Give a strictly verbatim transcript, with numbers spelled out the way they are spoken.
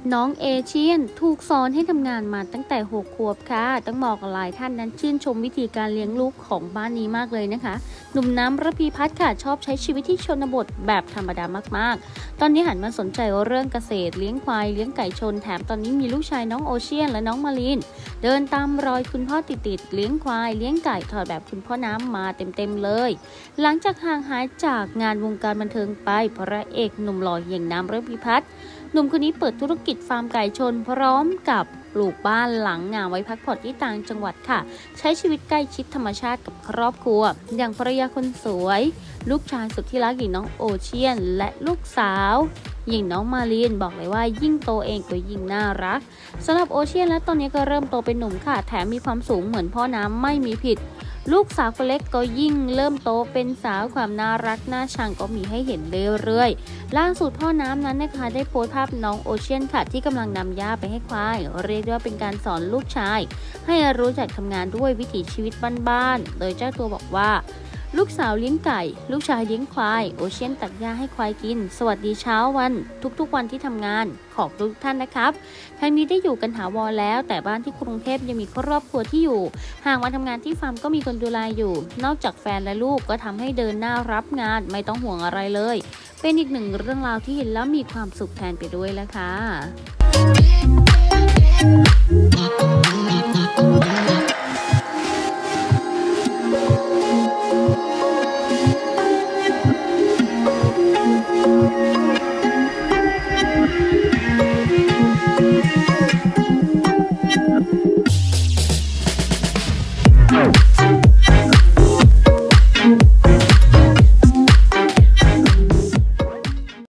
น้องเอเชียนถูกสอนให้ทำงานมาตั้งแต่หกขวบค่ะต้องบอกหลายท่านนั้นชื่นชมวิธีการเลี้ยงลูกของบ้านนี้มากเลยนะคะหนุ่มน้ำระพีพัฒน์ค่ะชอบใช้ชีวิตที่ชนบทแบบธรรมดามากๆตอนนี้หันมาสนใจเรื่องเกษตรเลี้ยงควายเลี้ยงไก่ชนแถมตอนนี้มีลูกชายน้องโอเชียนและน้องมาลีนเดินตามรอยคุณพ่อติดๆเลี้ยงควายเลี้ยงไก่ถอดแบบคุณพ่อน้ำมาเต็มๆเลยหลังจากห่างหายจากงานวงการบันเทิงไปพระเอกหนุ่มหล่ออย่างน้ำระพีพัฒน์หนุ่มคนนี้เปิดธุรกิจฟาร์มไก่ชนพร้อมกับปลูกบ้านหลังงานไว้พักผ่อนที่ต่างจังหวัดค่ะใช้ชีวิตใกล้ชิดธรรมชาติกับครอบครัวอย่างภรรยาคนสวยลูกชายสุดที่รักอย่างน้องโอเชียนและลูกสาวอย่างน้องมาลีนบอกเลยว่ายิ่งโตเองก็ยิ่งน่ารักสำหรับโอเชียนและตอนนี้ก็เริ่มโตเป็นหนุ่มค่ะแถมมีความสูงเหมือนพ่อน้ำไม่มีผิดลูกสาวคนเล็กก็ยิ่งเริ่มโตเป็นสาวความน่ารักน่าชังก็มีให้เห็นเรื่อยๆล่าสุดพ่อน้ำนั้นนะคะได้โพสต์ภาพน้องโอเชียนค่ะที่กำลังนำหญ้าไปให้ควายเรียกว่าเป็นการสอนลูกชายให้รู้จักทำงานด้วยวิถีชีวิตบ้านๆโดยเจ้าตัวบอกว่าลูกสาวเลี้ยงไก่ลูกชายเลี้ยงควายโอเชียนตัดหญ้าให้ควายกินสวัสดีเช้าวันทุกๆวันที่ทำงานขอบทุกท่านนะครับทั้งนี้ได้อยู่กันถาวรแล้วแต่บ้านที่กรุงเทพยังมีครอบครัวที่อยู่หากมาทำงานที่ฟาร์มก็มีคนดูแลอยู่นอกจากแฟนและลูกก็ทำให้เดินหน้ารับงานไม่ต้องห่วงอะไรเลยเป็นอีกหนึ่งเรื่องราวที่เห็นแล้วมีความสุขแทนไปด้วยแล้วค่ะ